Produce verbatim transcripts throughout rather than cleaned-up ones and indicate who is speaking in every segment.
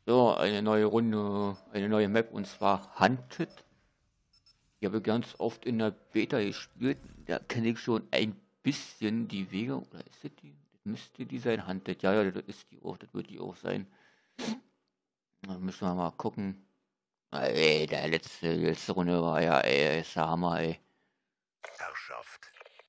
Speaker 1: So, eine neue Runde, eine neue Map, und zwar Hunted. Ich habe ganz oft in der Beta gespielt, da kenne ich schon ein bisschen die Wege. Oder ist das die? Das müsste die sein, Hunted. Ja, ja, das ist die auch, das wird die auch sein. Da müssen wir mal gucken. Ey, der letzte, die letzte Runde war ja, ey, ist der Hammer, ey.
Speaker 2: Herrschaft.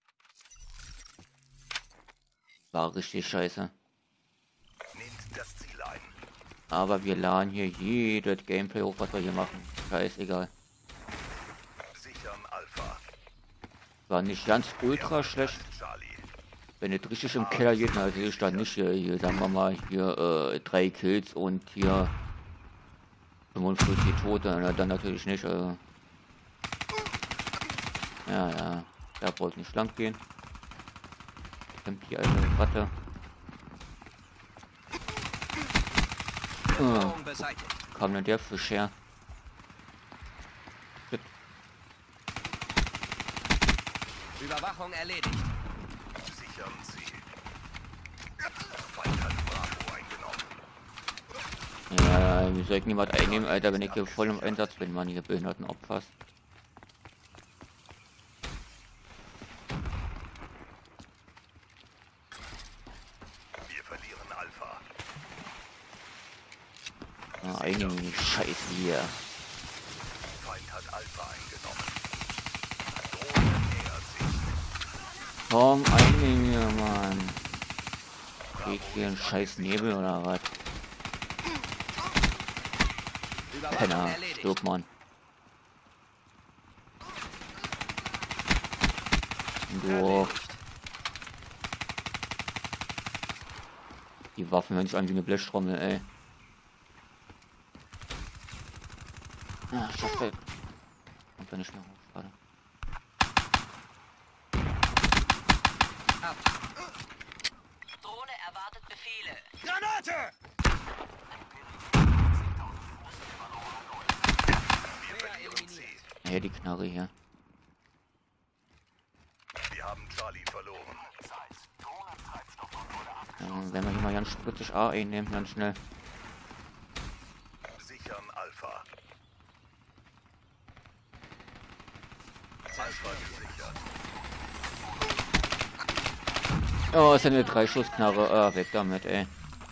Speaker 1: War richtig scheiße.
Speaker 2: Nehmt das Ziel ein.
Speaker 1: Aber wir laden hier jedes Gameplay hoch, was wir hier machen. Scheißegal.
Speaker 2: Sichern Alpha.
Speaker 1: War nicht ganz ultra schlecht.
Speaker 2: Charlie.
Speaker 1: Wenn es richtig im Keller geht, also ich dann nicht hier, hier sagen wir mal, hier äh, drei Kills und hier fünfundvierzig Tote, na, dann natürlich nicht. Äh. Ja, ja, da wollte nicht lang gehen. Kommt die alte Ratte. Oh, kam denn der Fisch her? Shit.
Speaker 3: Überwachung erledigt.
Speaker 2: Sichern Sie. Feind hat Bravo eingenommen.
Speaker 1: Ja, wie soll ich niemand einnehmen, Alter, wenn ich hier voll im Einsatz bin, man, diese behinderten Opfers.
Speaker 2: Wir verlieren Alpha.
Speaker 1: Ah, eigentlich Scheiße hier.
Speaker 2: Feind hat Alpha eingenommen. Drohne nähert sich.
Speaker 1: Komm, einnehmen hier, Mann. Geht hier ein scheiß Nebel oder was? Penner, stirb, Mann. So. Die Waffen hören sich an wie eine Blechtrommel, ey. Ah, schafft er. Kommt er nicht mehr hoch, schade.
Speaker 3: Ab. Drohne erwartet Befehle.
Speaker 2: Granate! Wir verlieren sie.
Speaker 1: Ja, die Knarre hier.
Speaker 2: Wir haben Charlie verloren.
Speaker 1: Ja, wenn wir hier mal ganz spritzig A einnehmen, ganz schnell.
Speaker 2: Sichern Alpha. Alpha gesichert.
Speaker 1: Oh, ist ja eine Drei-Schuss-Knarre. Ah, weg damit, ey.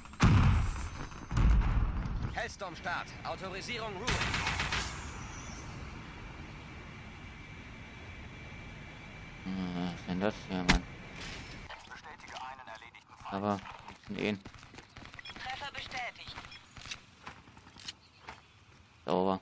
Speaker 3: Hellstorm Start. Autorisierung Root.
Speaker 1: Hm, was ist denn das hier, Mann?
Speaker 2: Bestätige einen erledigten Fall.
Speaker 1: Aber, das sind eh
Speaker 3: Treffer bestätigt.
Speaker 1: sauber.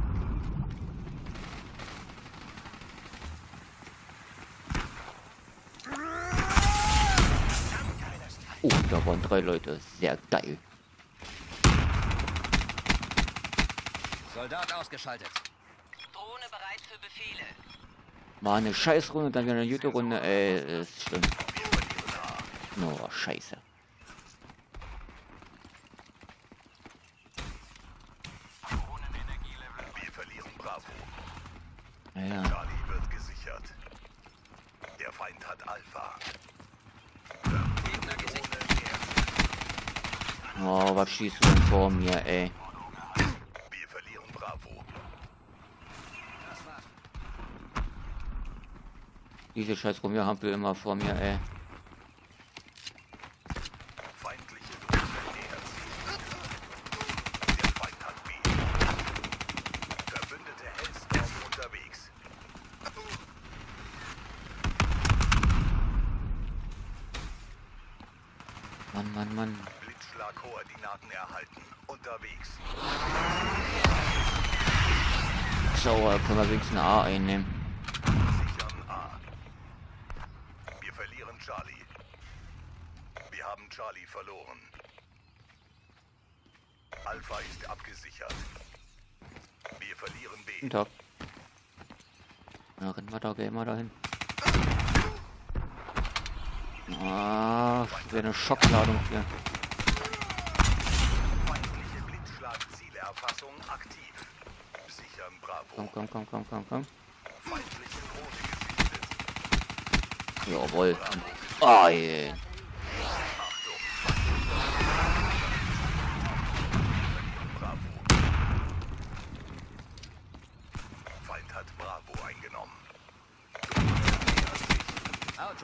Speaker 1: Oh, da waren drei Leute. Sehr geil.
Speaker 3: Soldat ausgeschaltet. Drohne bereit für Befehle.
Speaker 1: Mal eine Scheißrunde, dann wieder eine gute Runde. Ey, ist schlimm. Oh, scheiße.
Speaker 2: Wir verlieren Bravo.
Speaker 1: Ja, ja.
Speaker 2: Charlie wird gesichert. Der Feind hat Alpha.
Speaker 3: Gegner gesichert.
Speaker 1: Oh, was schießt du denn vor mir, ey?
Speaker 2: Wir verlieren Bravo.
Speaker 3: Das war's.
Speaker 1: Diese scheiß Rumierhampel immer vor mir, ey.
Speaker 2: Feindliche Drohne nähert sich. Der Feind hat B. Verbündete Hellstorm unterwegs.
Speaker 1: Mann, Mann, Mann.
Speaker 2: Blitzschlag-Koordinaten erhalten. Unterwegs.
Speaker 1: Sauer, können wir wenigstens eine A einnehmen.
Speaker 2: Sichern A. Wir verlieren Charlie. Wir haben Charlie verloren. Alpha ist abgesichert. Wir verlieren B.
Speaker 1: Guten Tag. Na, rennen wir da gleich mal dahin. Ah, wäre eine Schockladung hier.
Speaker 2: Feindliche Blitzschlag-Zielerfassung aktiv. Sichern Bravo.
Speaker 1: Komm, komm, komm, komm, komm, komm.
Speaker 2: Feindliche Drohne gesichtet.
Speaker 1: Jawohl. Ah, je.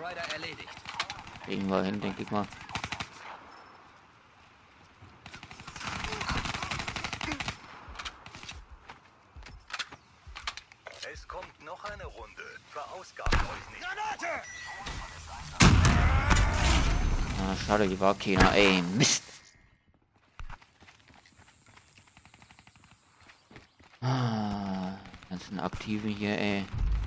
Speaker 3: Rider erledigt.
Speaker 1: Kriegen wir hin, denke ich mal.
Speaker 2: Es kommt noch eine Runde. Verausgabt euch nicht.
Speaker 1: Ah, schade, die war keiner. Ey, Mist. Ah, ganzen Aktiven hier, ey.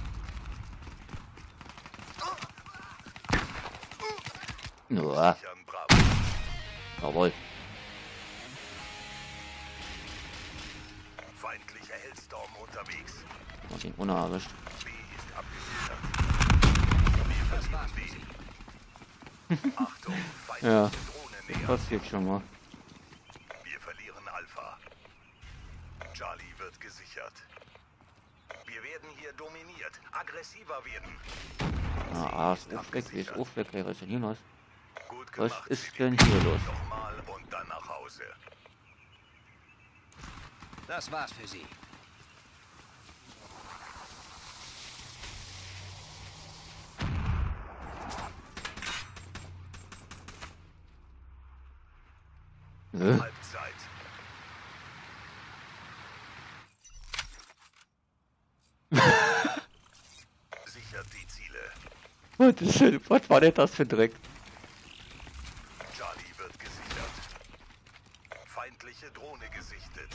Speaker 1: Ja,
Speaker 2: Sichern Bravo.
Speaker 1: jawohl.
Speaker 2: Feindlicher Hellstorm unterwegs.
Speaker 1: Und den Unna erwischt.
Speaker 2: B ist abgesichert. Wir
Speaker 3: Das war's
Speaker 2: verlieren
Speaker 3: für Sie.
Speaker 2: B. Achtung, feindliche
Speaker 1: Ja,
Speaker 2: Drohne näher.
Speaker 1: passiert schon mal.
Speaker 2: Wir verlieren Alpha. Charlie wird gesichert. Wir werden hier dominiert. Aggressiver werden.
Speaker 1: Ah, A ist auch weg, B ist auch weg. Wer ist denn hier los?
Speaker 2: Gut
Speaker 1: Was
Speaker 2: gemacht.
Speaker 1: ist
Speaker 2: C D
Speaker 1: denn
Speaker 2: P.
Speaker 1: hier los?
Speaker 2: Nochmal und dann nach Hause.
Speaker 3: Das war's für Sie.
Speaker 1: Hä?
Speaker 2: Halbzeit. Sichert die Ziele.
Speaker 1: Was, ist denn, was war denn das für Dreck?
Speaker 2: Charlie wird gesichert. Feindliche Drohne gesichtet.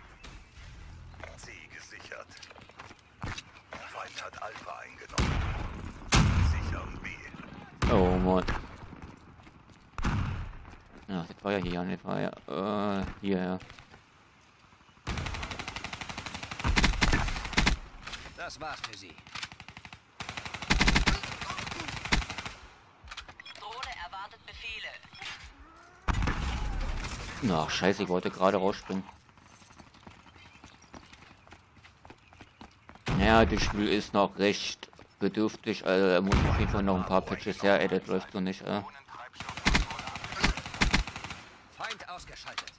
Speaker 2: C gesichert. Feind hat Alpha eingenommen. Sichern B.
Speaker 1: Oh Mann. Ja, das war ja hier, das war ja, äh, hier, ja.
Speaker 3: Das war's für Sie. Drohne erwartet Befehle.
Speaker 1: Ach, scheiße, ich wollte gerade rausspringen. Ja, das Spiel ist noch recht bedürftig, also er muss auf jeden Fall noch ein paar Patches her, ey, das läuft so nicht, äh.
Speaker 3: Feind ausgeschaltet.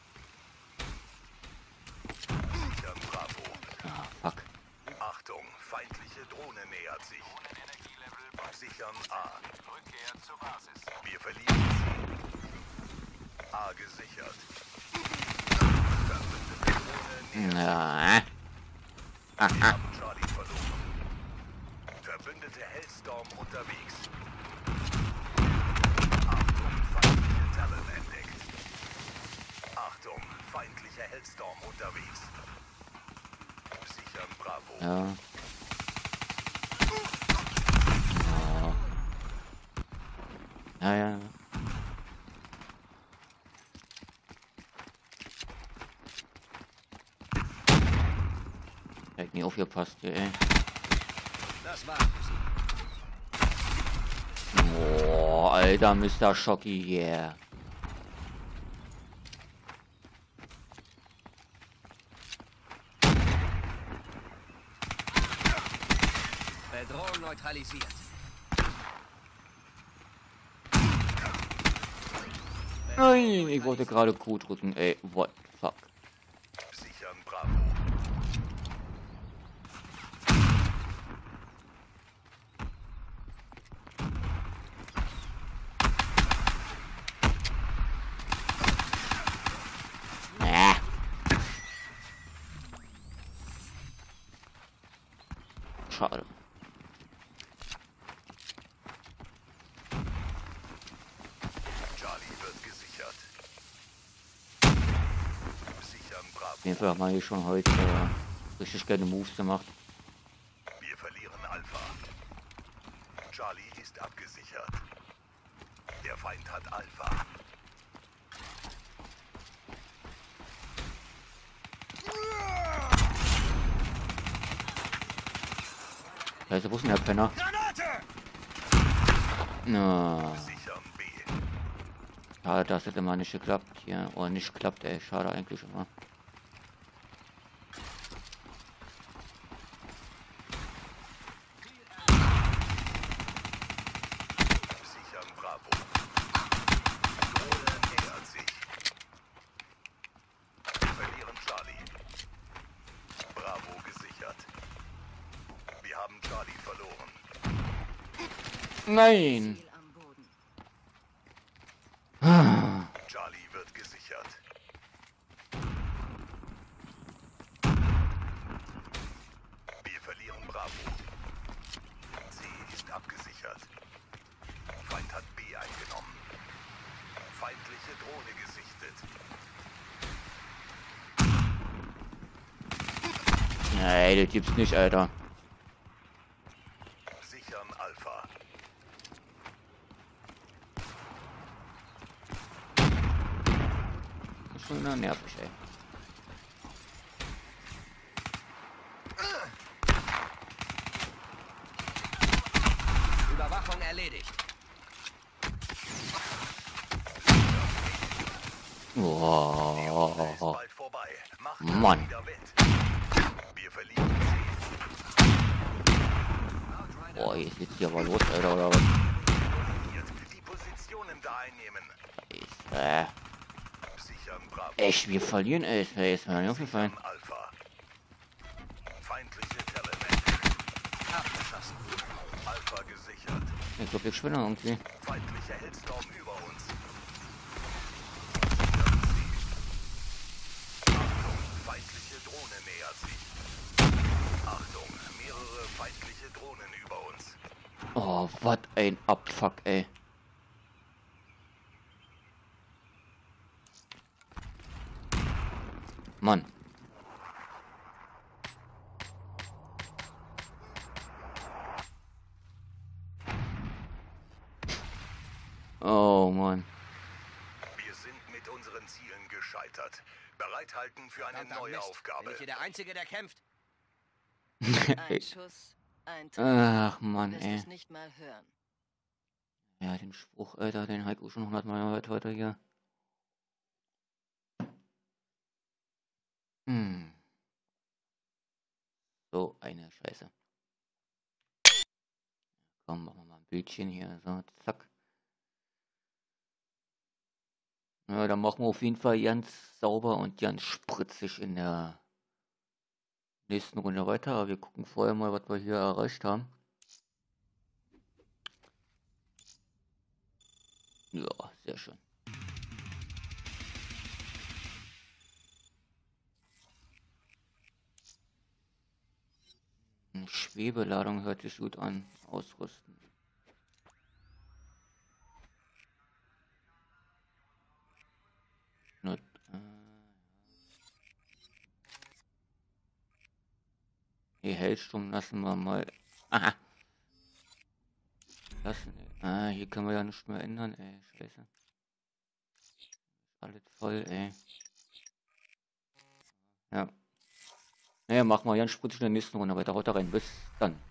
Speaker 2: Sichern Bravo.
Speaker 1: Ah, fuck.
Speaker 2: Achtung, feindliche Drohne nähert sich. Sichern A.
Speaker 4: Rückkehr zur Basis.
Speaker 2: Wir verlieren C. A gesichert. Verbündete Drohne nähert
Speaker 1: Ja, äh.
Speaker 2: sich. Wir haben Charlie verloren. Verbündete Hellstorm unterwegs. Achtung, feindliche Talon entdeckt. Achtung, feindlicher Hellstorm unterwegs. Sichern Bravo.
Speaker 1: Ja. Ja, ja. Ja. Hätte nie aufgepasst hier, ey.
Speaker 3: Das war's für Sie.
Speaker 1: Boah, alter Mister Schocki, yeah.
Speaker 3: Bedrohung neutralisiert.
Speaker 1: Nein, ich wollte gerade Q drücken, ey. What the fuck.
Speaker 2: Sichern Bravo.
Speaker 1: Äh. Schade.
Speaker 2: Charlie wird gesichert. Sichern Bravo.
Speaker 1: Auf jeden Fall haben wir hier schon heute äh, richtig geile Moves gemacht.
Speaker 2: Wir verlieren Alpha. Charlie ist abgesichert. Der Feind hat Alpha.
Speaker 1: Also, wo ist denn der Penner? Na,
Speaker 2: Sichern B.
Speaker 1: schade, dass das immer nicht geklappt hier. Oder nicht klappt, ey. Schade eigentlich immer.
Speaker 2: Sichern Bravo. Drohne nähert sich. Wir verlieren Charlie. Bravo gesichert. Wir haben Charlie verloren.
Speaker 1: Nein!
Speaker 5: Ziel am Boden.
Speaker 1: Ah,
Speaker 2: Charlie wird gesichert. Wir verlieren Bravo. C ist abgesichert. Feind hat B eingenommen. Feindliche Drohne gesichtet.
Speaker 1: nee, das gibt's nicht, Alter.
Speaker 2: Sichern Alpha.
Speaker 1: Das ist schon wieder nervig, ey.
Speaker 3: Überwachung erledigt.
Speaker 2: Die Runde ist
Speaker 1: Wow.
Speaker 2: bald vorbei. Macht
Speaker 1: Mann.
Speaker 2: wieder wett. Wir verlieren C.
Speaker 1: Boah, jetzt geht's hier aber los, Alter, oder was?
Speaker 2: Die Positionen da einnehmen.
Speaker 1: Ist, äh,
Speaker 2: Sichern Bravo.
Speaker 1: echt, wir verlieren, ey. Ist mir jetzt mal nicht aufgefallen.
Speaker 2: Sichern Alpha. Feindliche Telemet.
Speaker 3: Abgeschossen.
Speaker 2: Alpha gesichert.
Speaker 1: Ich glaube, wir schwinden irgendwie.
Speaker 2: Feindlicher Hellstorm über uns. Achtung, feindliche Drohne nähert sich. Achtung, mehrere feindliche Drohnen über uns.
Speaker 1: Oh, was ein Abfuck, ey. Mann. Oh, Mann.
Speaker 2: Wir sind mit unseren Zielen gescheitert. Bereithalten für eine
Speaker 3: Verdammter
Speaker 2: neue
Speaker 3: Mist. Bin
Speaker 2: Aufgabe.
Speaker 3: ich hier der Einzige, der kämpft?
Speaker 5: Ein Schuss, ein Treffer.
Speaker 1: Ach,
Speaker 5: Du
Speaker 1: Mann,
Speaker 5: wirst
Speaker 1: ey.
Speaker 5: es nicht mal hören.
Speaker 1: Ja, den Spruch, Alter, den Heiko schon hundertmal gehört heute hier. Hm. So eine Scheiße. Komm, machen wir mal ein Bildchen hier. So, zack. Ja, dann machen wir auf jeden Fall ganz sauber und ganz spritzig in der nächsten Runde weiter. Aber wir gucken vorher mal, was wir hier erreicht haben. Ja, sehr schön. Eine Schwebeladung hört sich gut an. Ausrüsten. Not, äh, die Hellsturm lassen wir mal. Aha. Lassen. Ah, hier können wir ja nichts mehr ändern, ey. Scheiße. Alles voll, ey. Ja. Naja, machen wir ganz spritzig in der nächsten Runde weiter. Haut da rein. Bis dann.